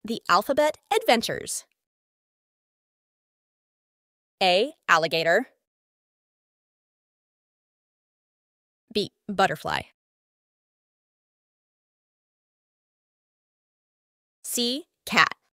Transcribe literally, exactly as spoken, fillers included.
The Alphabet Adventures. A. Alligator. B. Butterfly. C. Cat.